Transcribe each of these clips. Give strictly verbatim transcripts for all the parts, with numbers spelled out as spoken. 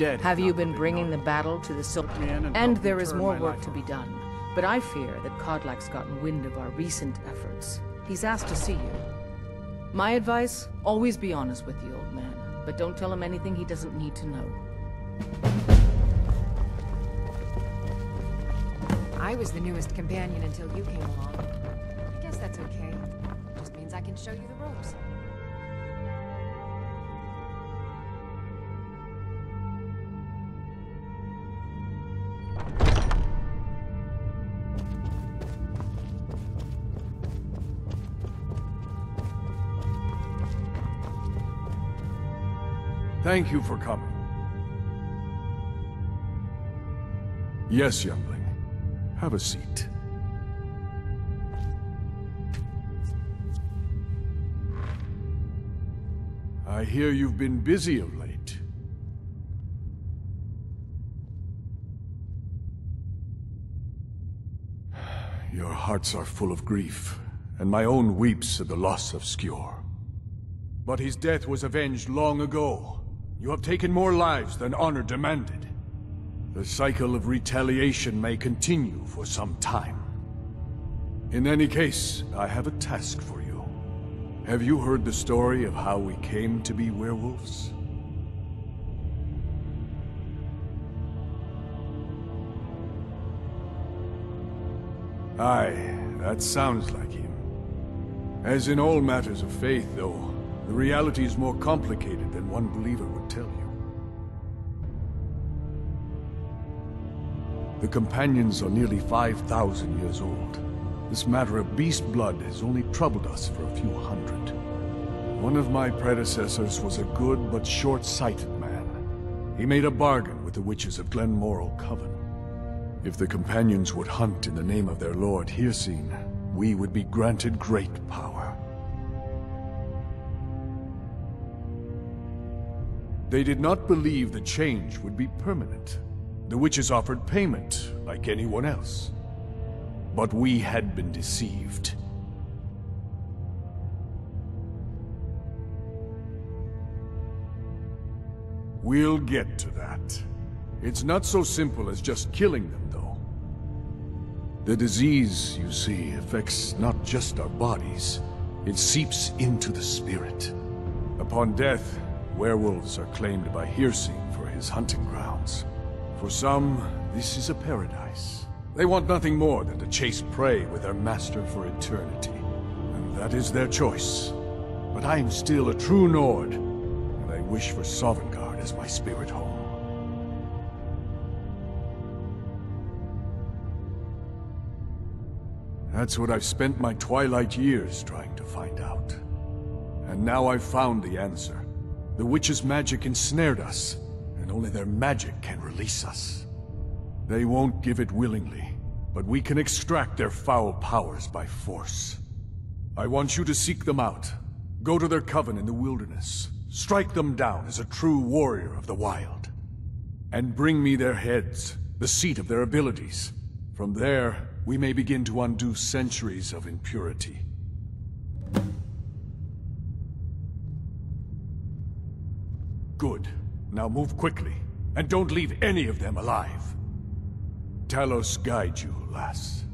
dead. Have you been bringing the battle to the Sil- And there is more work to be done. But I fear that Kodlak's gotten wind of our recent efforts. He's asked to see you. My advice, always be honest with the old man. But don't tell him anything he doesn't need to know. I was the newest companion until you came along. I guess that's okay. Just means I can show you the ropes. Thank you for coming. Yes, youngling. Have a seat. I hear you've been busy of late. Your hearts are full of grief, and my own weeps at the loss of Skjor. But his death was avenged long ago. You have taken more lives than honor demanded. The cycle of retaliation may continue for some time. In any case, I have a task for you. Have you heard the story of how we came to be werewolves? Aye, that sounds like him. As in all matters of faith, though, the reality is more complicated than one believer would tell you. The companions are nearly five thousand years old. This matter of beast blood has only troubled us for a few hundred. One of my predecessors was a good but short-sighted man. He made a bargain with the witches of Glenmoral Coven. If the companions would hunt in the name of their lord Hircine, we would be granted great power. They did not believe the change would be permanent. The witches offered payment, like anyone else. But we had been deceived. We'll get to that. It's not so simple as just killing them, though. The disease, you see, affects not just our bodies. It seeps into the spirit. Upon death, werewolves are claimed by Hircine for his hunting grounds. For some, this is a paradise. They want nothing more than to chase prey with their master for eternity. And that is their choice. But I am still a true Nord, and I wish for Sovngarde as my spirit home. That's what I've spent my twilight years trying to find out. And now I've found the answer. The witches' magic ensnared us, and only their magic can release us. They won't give it willingly, but we can extract their foul powers by force. I want you to seek them out. Go to their coven in the wilderness. Strike them down as a true warrior of the wild. And bring me their heads, the seat of their abilities. From there, we may begin to undo centuries of impurity. Good. Now move quickly, and don't leave any of them alive. Talos guide you, lass.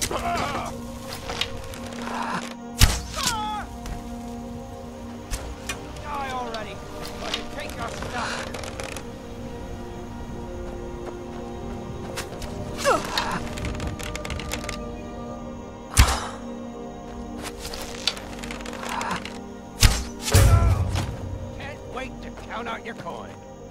Die already! Or you take your stuff! Can't wait to count out your coin.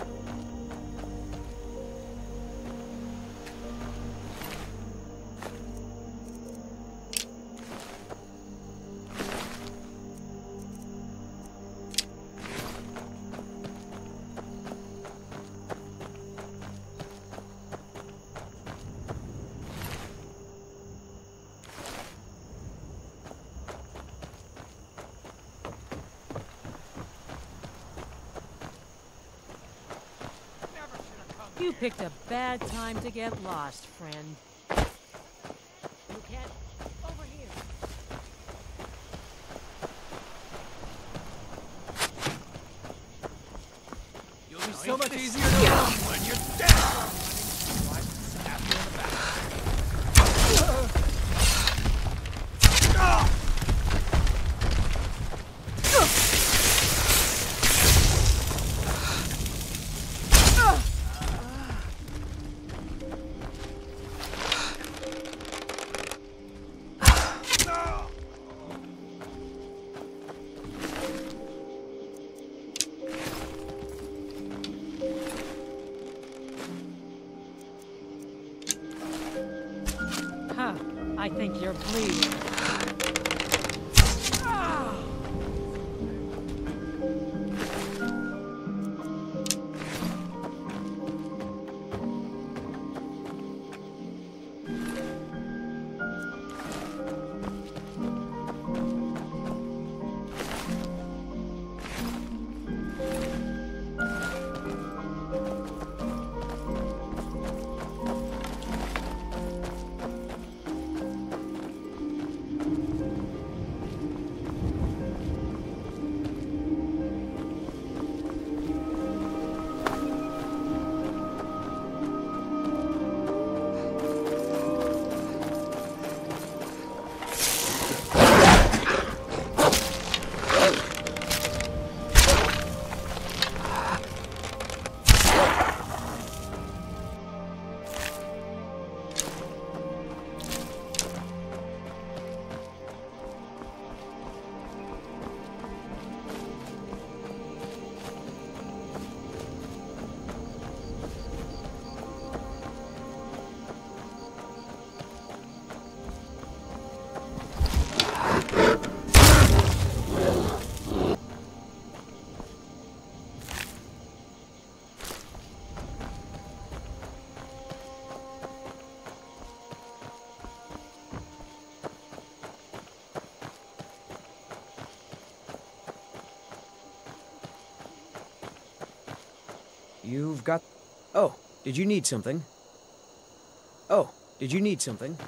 You picked a bad time to get lost, friend. You can't... Over here. You'll be so much easier to run when you're dead! Stab you in the back. Huh. I think you're bleeding. You've got... Oh, did you need something? Oh, did you need something?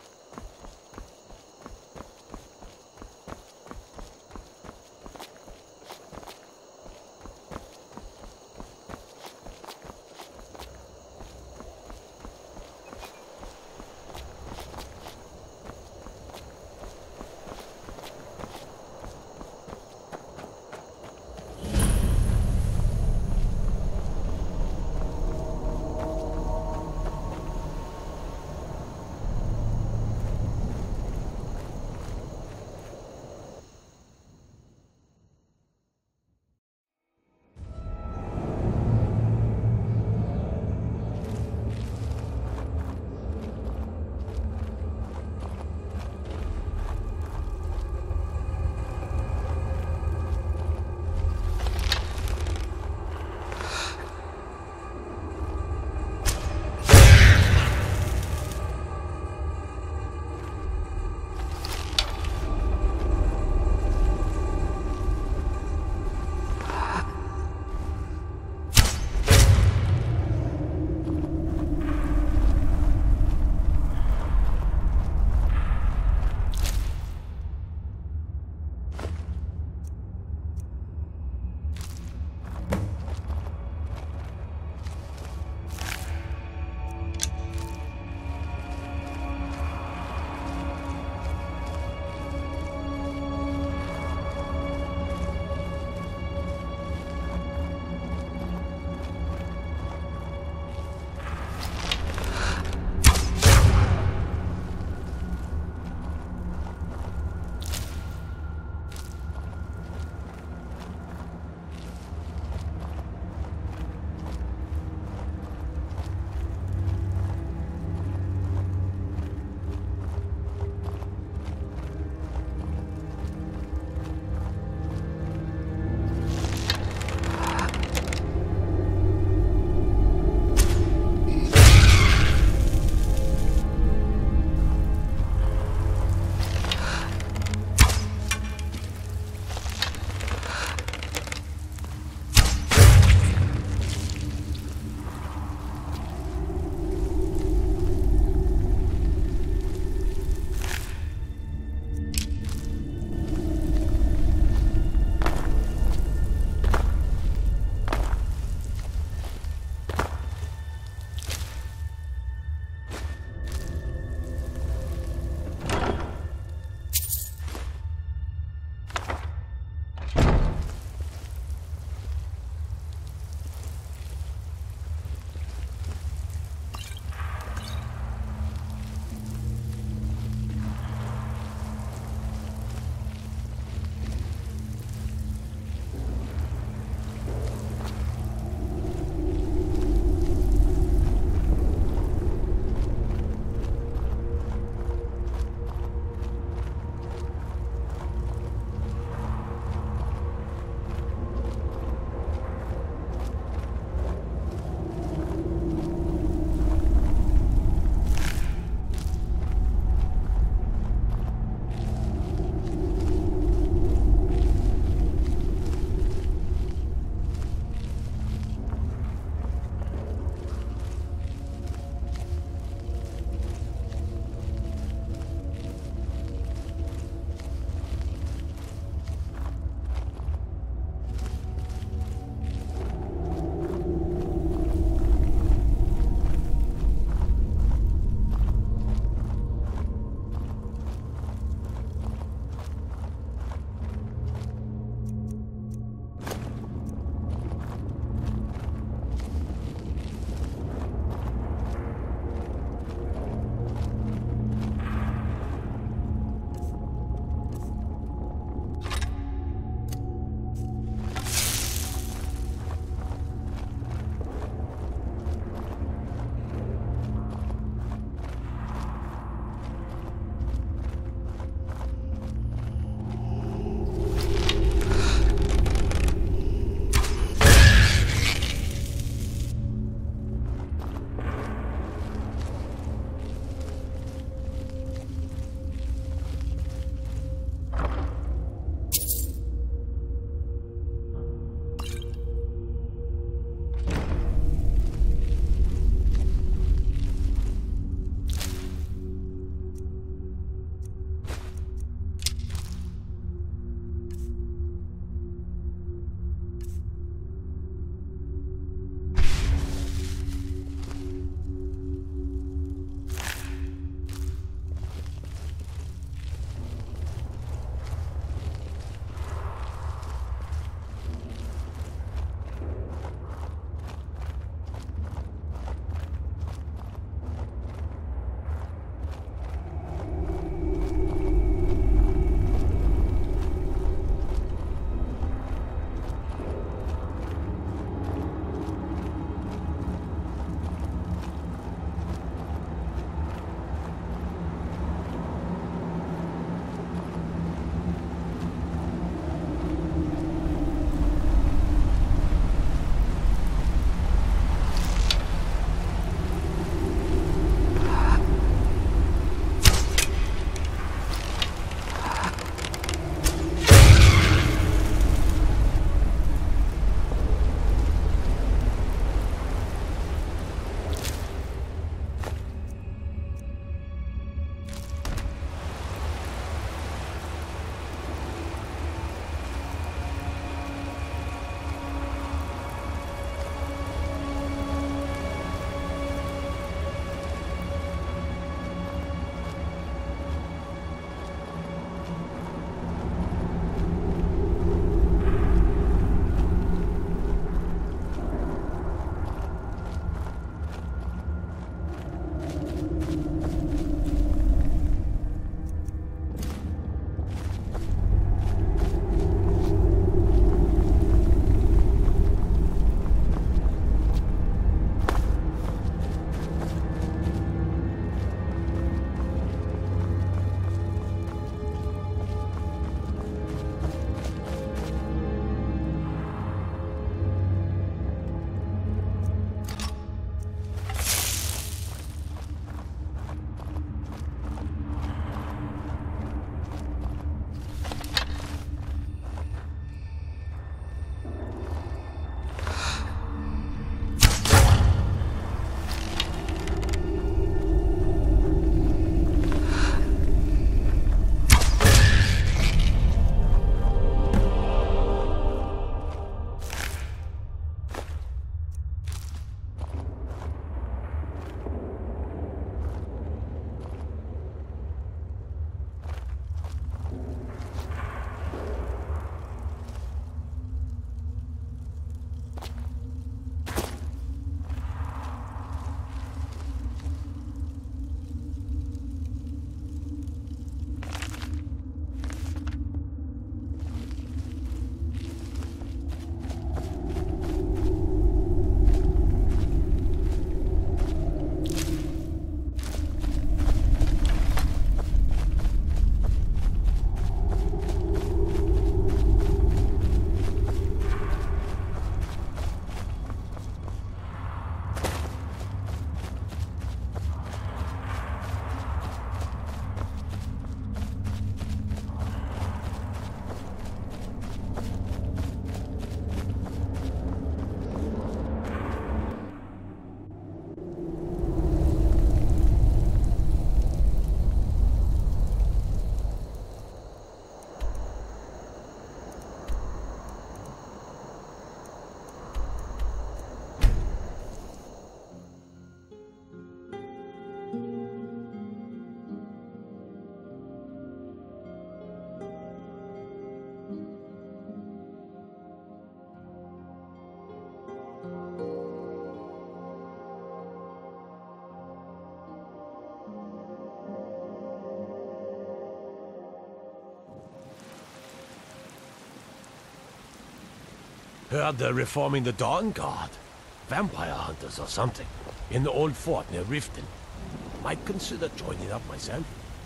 Heard they're reforming the Dawn Guard. Vampire hunters or something. In the old fort near Riften. Might consider joining up myself.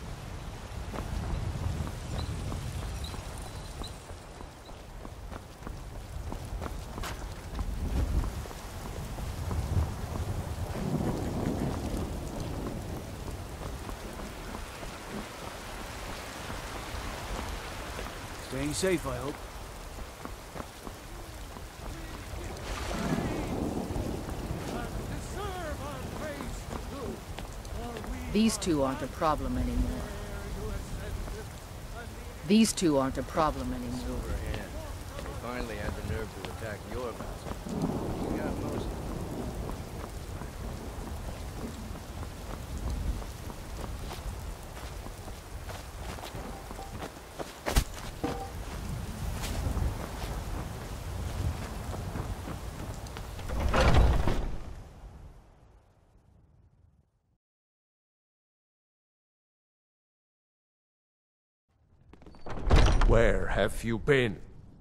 Staying safe, I hope. These two aren't a problem anymore. These two aren't a problem anymore. Silver hand. They finally had the nerve to attack your vessel. You got most of them. Where have you been?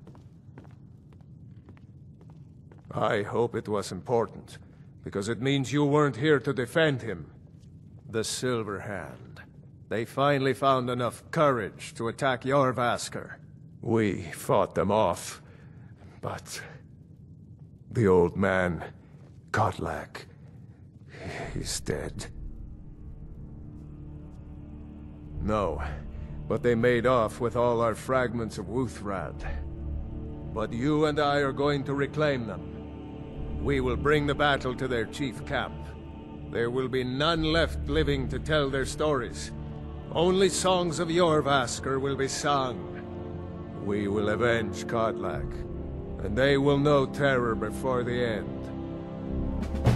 I hope it was important, because it means you weren't here to defend him. The Silver Hand. They finally found enough courage to attack Jorvaskr. We fought them off, but... the old man, Kotlak, he's dead. No. But they made off with all our fragments of Wuthrad. But you and I are going to reclaim them. We will bring the battle to their chief camp. There will be none left living to tell their stories. Only songs of Jorvaskr will be sung. We will avenge Kotlak, and they will know terror before the end.